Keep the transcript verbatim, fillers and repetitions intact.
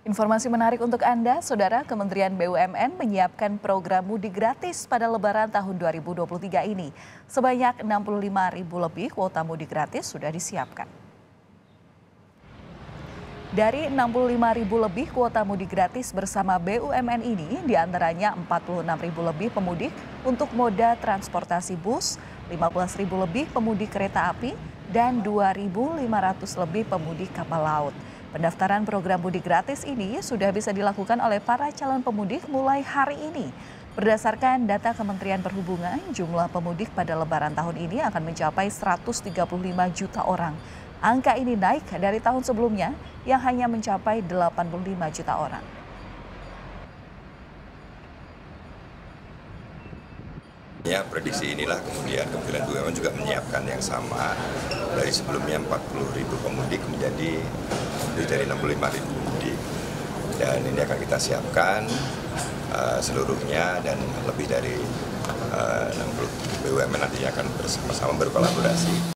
Informasi menarik untuk Anda, Saudara. Kementerian B U M N menyiapkan program mudik gratis pada Lebaran tahun dua ribu dua puluh tiga ini. Sebanyak enam puluh lima ribu lebih kuota mudik gratis sudah disiapkan. Dari enam puluh lima ribu lebih kuota mudik gratis bersama B U M N ini, diantaranya empat puluh enam ribu lebih pemudik untuk moda transportasi bus, lima belas ribu lebih pemudik kereta api, dan dua ribu lima ratus lebih pemudik kapal laut. Pendaftaran program mudik gratis ini sudah bisa dilakukan oleh para calon pemudik mulai hari ini. Berdasarkan data Kementerian Perhubungan, jumlah pemudik pada Lebaran tahun ini akan mencapai seratus tiga puluh lima juta orang. Angka ini naik dari tahun sebelumnya yang hanya mencapai delapan puluh lima juta orang. Ya, prediksi inilah kemudian Kementerian B U M N juga menyiapkan yang sama dari sebelumnya empat puluh ribu pemudik menjadi lebih dari enam puluh lima ribu pemudik. Dan ini akan kita siapkan uh, seluruhnya dan lebih dari uh, enam puluh B U M N nantinya akan bersama-sama berkolaborasi.